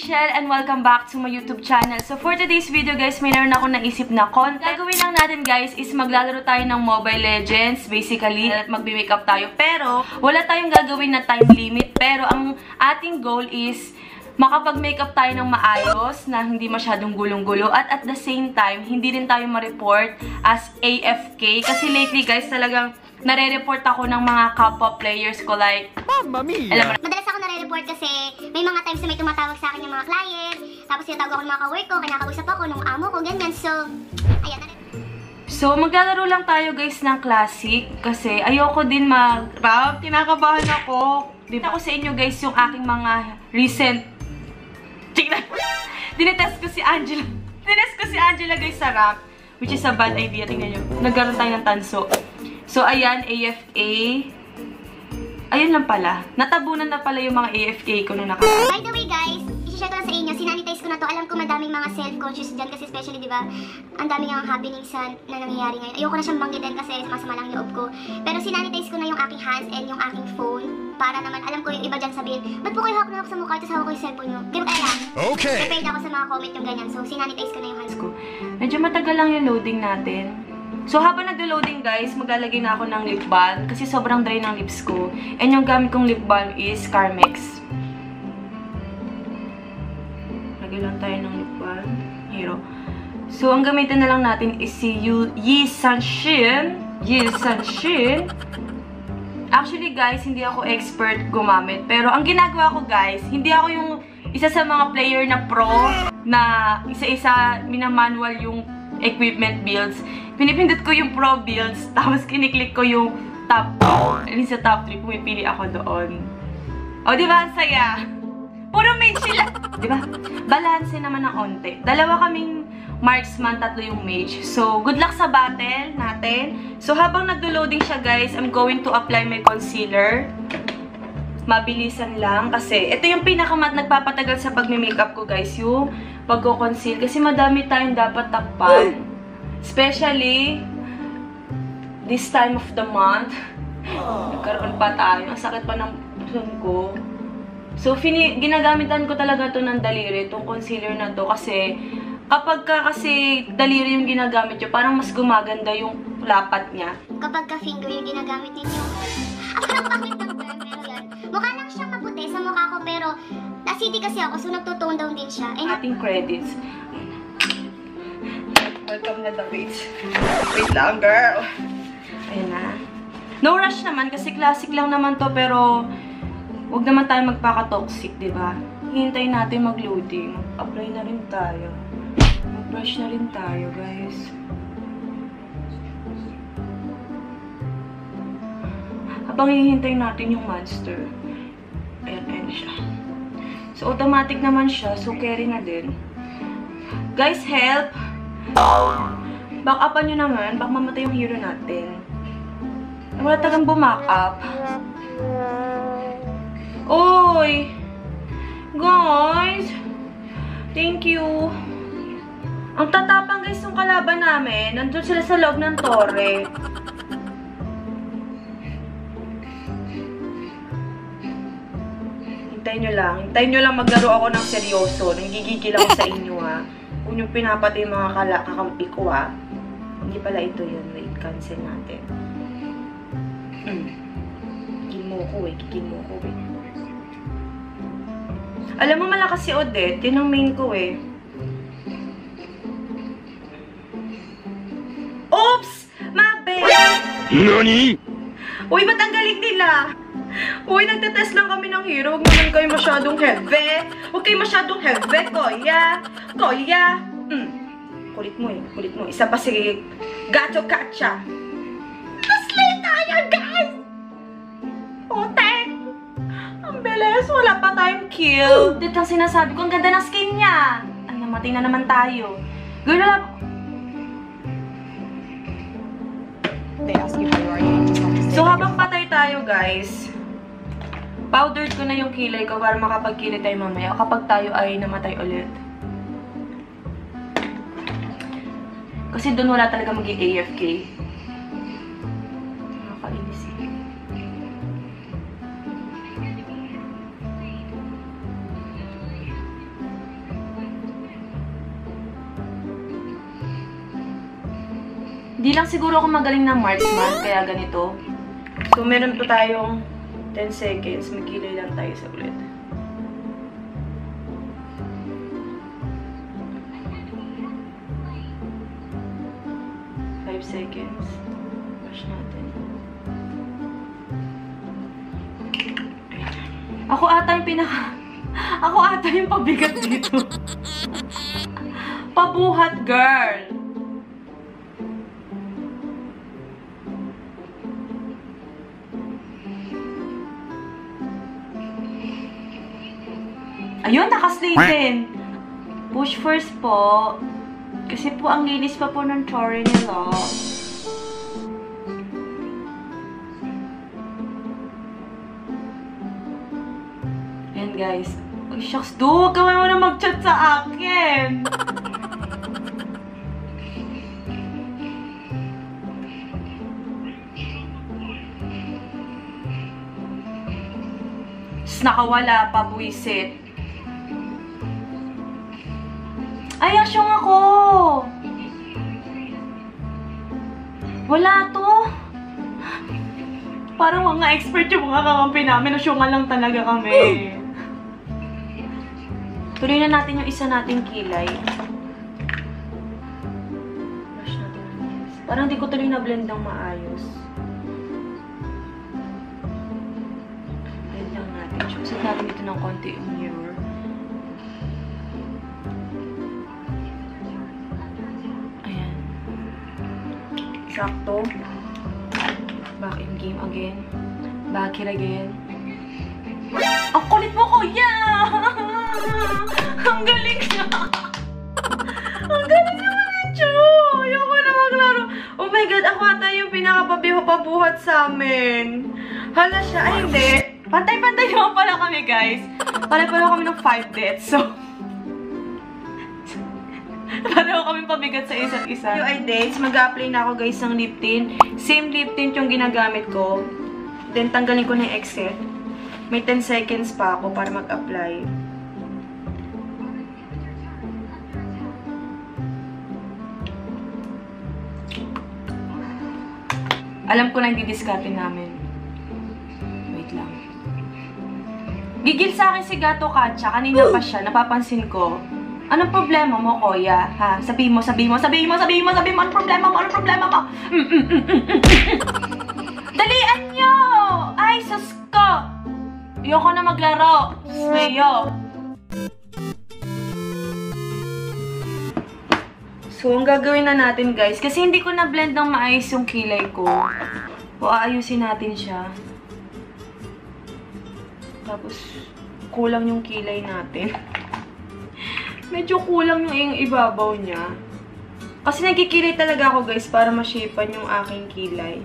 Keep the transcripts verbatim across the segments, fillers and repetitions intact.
Michelle and welcome back to my YouTube channel. So for today's video guys, mayroon ako naisip na content. Gagawin lang natin guys is maglalaro tayo ng Mobile Legends basically at magbe-makeup tayo. Pero wala tayong gagawin na time limit. Pero ang ating goal is makapag-makeup tayo ng maayos na hindi masyadong gulong-gulo at at the same time, hindi rin tayo ma-report as A F K. Kasi lately guys, talagang nare-report ako ng mga kapwa players ko like, Mamma Mia! Alam mo, madalas ako nare-report kasi may mga times na may tumatawag sa akin yung mga client, tapos tinatawag ako ng mga ka-work ko, kinakausap ako nung amo ko, ganyan. So, ayan. So, maglalaro lang tayo guys ng classic kasi ayoko din mag... Wow, kinakabahan ako. Diba ako sa inyo guys yung aking mga recent... Tingnan! Dinetest ko si Angela. Dinetest ko si Angela guys sa rank, which is a bad idea. Tingnan nyo. Nagkaroon tayo ng tanso. So, ayan, A F A. Ayun lang pala. Natabunan na pala yung mga A F K ko nung nakaraan. By the way guys, isi-share ko lang sa inyo, sinanitize ko na to. Alam ko madaming mga self-conscious dyan kasi especially, di ba, ang daming ang happenings na nangyayari ngayon. Ayoko na siyang banggitin kasi masama lang yung loob ko. Pero sinanitize ko na yung aking hands and yung aking phone para naman, alam ko yung iba dyan sabihin, ba't po kayo hawak na ako sa mukha tapos hawak ko yung cellphone nyo? Di ba kaya? Okay! Prepared ako sa mga comment yung ganyan. So, sinanitize ko na yung hands ko. Medyo matagal lang yung loading natin. So, habang naglo-loading guys, maglalagay na ako ng lip balm kasi sobrang dry ng lips ko. And yung gamit kong lip balm is Carmex. Lagay lang tayo ng lip balm. Hero. So, ang gamitin na lang natin is si Yi Sanshin. Yi Sanshin. Actually guys, hindi ako expert gumamit. Pero ang ginagawa ko guys, hindi ako yung isa sa mga player na pro na isa-isa minamanual yung equipment builds. Pinipindot ko yung pro builds, tapos kiniklik ko yung top two. Sa top three, pumipili ako doon. O, di ba? Ang saya. Puro mage sila. Di ba? Balance naman ng onte. Dalawa kaming marksman, tatlo yung mage. So, good luck sa battle natin. So, habang nagdo-loading siya, guys, I'm going to apply my concealer. Mabilisan lang kasi ito yung pinakamat nagpapatagal sa pagme-makeup ko, guys, yung pagko-conceal. Kasi madami tayong dapat takpan. Especially, this time of the month. Nagkaroon pa tayo. Ang sakit pa ng puson ko. So, fini ginagamitan ko talaga to ng daliri, itong concealer na to. Kasi, kapag ka kasi daliri yung ginagamit nyo, parang mas gumaganda yung lapat niya. Kapag ka-finger yung ginagamit ninyo, ang napakit ng brand, pero yan. Mukha lang siyang maputi sa mukha ko, pero acidic kasi ako, so nagtutone down din siya. And ating credits. Welcome na the page. Wait lang, girl. Ayan na. No rush naman kasi classic lang naman to, pero huwag naman tayo magpaka-toxic, diba? Hintayin natin mag-loading. Apply na rin tayo. Mag-brush na rin tayo, guys. Habang hihintayin natin yung monster. Ayan, ayan siya. So, automatic naman siya. So, carry na din. Guys, help! Back upan nyo naman. Baka mamatay yung hero natin. Wala tagang bumack up. Oy! Guys! Thank you! Ang tatapang guys yung kalaban namin. Nandun sila sa loob ng torre. Hintayin nyo lang. Hintayin nyo lang maglaro ako ng seryoso. Nanggigigil ako sa inyo ha. Kung yung pinapatay yung mga kakampi ko ha. Hindi pala ito yun. Wait, cancel natin. Mm. Kikil mo ko eh. Kikil mo ko eh. Alam mo malakas si Odette. Yun ang main ko eh. Oops! Mabe! Nani? Uy, ba't ang galing nila? Uy, nagtetest lang kami ng hero. Huwag naman kayo masyadong heavy. Huwag kayo masyadong heavy, Koya. Koya. Mm. Kulit mo eh. Kulit mo. Isa pa si Gacho Katcha. Naslay tayo, guys! Otek! Ang bilis. Wala pa tayong kill. Dito ang sinasabi ko. Ang ganda ng skin niya. Ay, namatay na naman tayo. Girl, wala. So, habang patay tayo, guys, powdered ko na yung kilay ko para makapagkilay tayo mamaya kapag tayo ay namatay ulit. Kasi doon wala talaga mag-i A F K. Nakakainis eh. Hindi lang siguro ako magaling ng marksman, kaya ganito. So, meron pa tayong ten seconds. Magkilay lang tayo sa ulit. five seconds. Wash natin. Ako ata yung pinaka... Ako ata yung pabigat dito. Pabuhat, girl! Ayun, nakaslay din. Push first po. Kasi po, ang linis pa po ng chore nila. Ayan, guys. Ay, shucks, do! Huwag ka mo na mag-chat sa akin! Tapos nakawala pa, buwisit. Ay, asyong ako! Wala to! Parang mga expert yung mga kakampi namin. Asyongan lang talaga kami. Tuloy na natin yung isa nating kilay. Brush natin. Parang di ko tuloy na blend ng maayos. Blend lang natin. Chuksit natin dito ng konti yung mirror. Sakto. Back in game again. Back here again. Ang kulit mo, kuya! Ang galing na! Ang galing naman ni Cho! Ayoko na maglaro. Oh my God, ako ata yung pinakapabiho-pabuhat sa amin. Hala siya. Ay, hindi. Pantay-pantay naman pala kami, guys. Pala-pala kami ng five deaths. So, pareho kami pabigat sa isa't isa. Yung ay dates, mag-apply na ako guys ng lip tint. Same lip tint yung ginagamit ko. Then tanggalin ko na yung excess. May ten seconds pa ako para mag-apply. Alam ko na yung didiskarte namin. Wait lang. Gigil sa akin si Gato Katcha. Kanina pa siya. Napapansin ko. Anong problema mo, kuya? Ha? Sabihin mo, sabihin mo, sabihin mo, sabihin mo, sabihin mo, anong problema mo, anong problema mo? Mm, mm, mm, mm, mm. Dalian nyo! Ay, sus ko! Ayoko na maglaro. Swayo. So, ang gagawin na natin, guys, kasi hindi ko na-blend ng maayos yung kilay ko. O, aayusin natin siya. Tapos, kulang yung kilay natin. Medyo kulang yung ibabaw niya. Kasi nagkikilay talaga ako, guys, para ma-shapean yung aking kilay.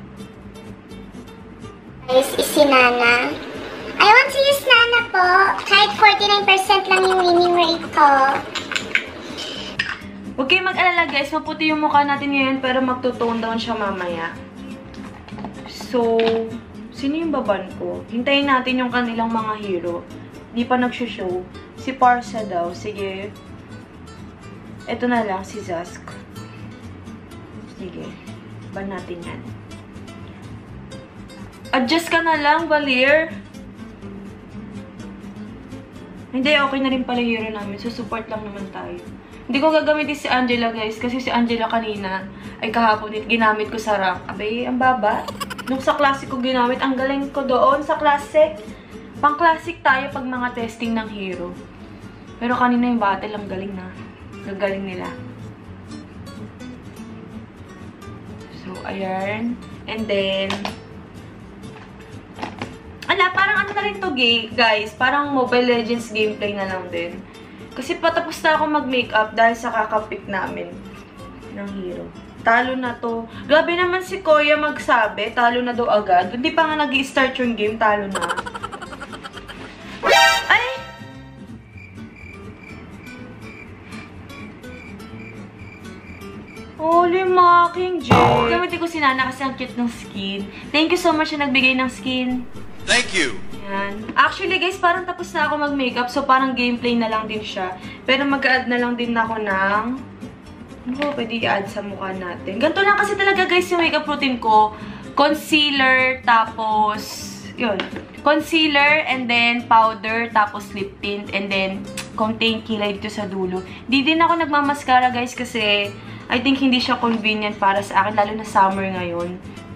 Guys, is si Nana. I want to use Nana po. Kahit forty-nine percent lang yung winning rate ko. Huwag kayong mag-alala, guys. Maputi yung mukha natin ngayon, pero magtutone down siya mamaya. So, sino yung baban ko? Hintayin natin yung kanilang mga hero. Di pa nag-show. Si Parsa daw. Sige. Ito na lang, si Zask. Sige. Ban natin yan. Adjust ka na lang, Valir. Hindi, okay na rin pala hero namin. So, support lang naman tayo. Hindi ko gagamitin si Angela, guys. Kasi si Angela kanina, ay kahapon, ginamit ko sa rank. Abay, ang baba. Nung sa classic ko ginamit, ang galing ko doon sa classic. Pang classic tayo pag mga testing ng hero. Pero kanina yung battle, ang galing na. Gagaling nila. So, ayan. And then, ala, parang ano na rin to, guys. Parang Mobile Legends gameplay na lang din. Kasi patapos na ako mag-makeup dahil sa kakapick namin ng hero. Talo na to. Grabe naman si Koya magsabi. Talo na daw agad. Hindi pa nga nag-i-start yung game. Talo na. Ay! Holy mocking Jay. Gamitin ko si Nana kasi ang cute ng skin. Thank you so much na nagbigay ng skin. Thank you. Yan. Actually guys, parang tapos na ako mag-makeup. So parang gameplay na lang din siya. Pero mag-add na lang din ako ng Ano ba pwede i-add sa mukha natin? Ganito lang kasi talaga guys yung makeup routine ko. Concealer, tapos, yun. Concealer, and then powder, tapos lip tint, and then konting kilay dito sa dulo. Di din ako nagmamaskara guys kasi I think hindi siya convenient para sa akin, lalo na summer ngayon.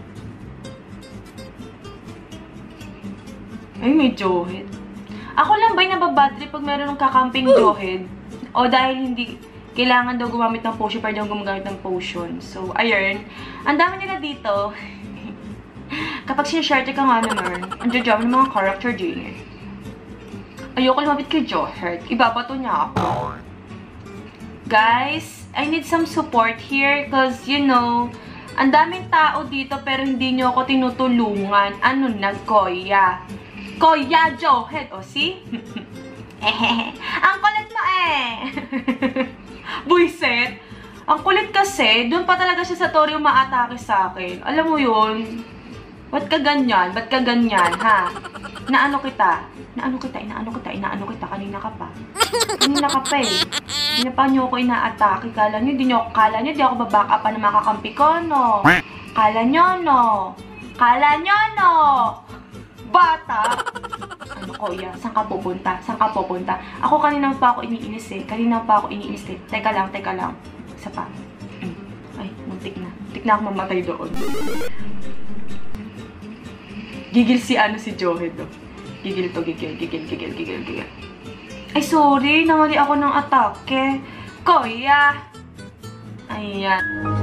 Ay, may jawhead. Ako lang ba'y nababadri pag meron ng kakamping jawhead? O dahil hindi kailangan daw gumamit ng potion, pero daw gumagamit ng potion. So, ayun. Ang dami nila dito. Kapag sinashare ka nga naman, ang jajama ng mga character din eh. Ayoko lumapit kay Jawhead. Ibabato niya ako. Guys, I need some support here because, you know, ang daming tao dito pero hindi nyo ako tinutulungan. Ano na, Koya? Koya Jawhead. O, see? Ang kulit mo eh! Buiset! Ang kulit kasi, doon pa talaga siya sa Tori umaatake sa akin. Alam mo yun? Ba't ka ganyan? Ba't ka ganyan, ha? Naano kita? Naano kita? Inaano kita? Inaano kita? Kanina ka pa. Kanina ka pa eh. Hindi pa nyo ako inaatake. Kala nyo, di nyo, kala nyo, di ako baback up pa na makakampi ko, no? Kala nyo, no? Kala nyo, no? Bata! Ano, Kuya? Saan ka pupunta? Saan ka pupunta? Ako kanina pa ako iniinis eh. Kanina pa ako iniinis eh. Teka lang, teka lang. Isa pa. Ay, muntik na. Muntik na ako mamatay doon. Gigil si ano si Jawhead, oh. Gigil to, gigil, gigil, gigil, gigil, gigil. Ay, sorry. Namali ako ng atake. Kuya! Ayan.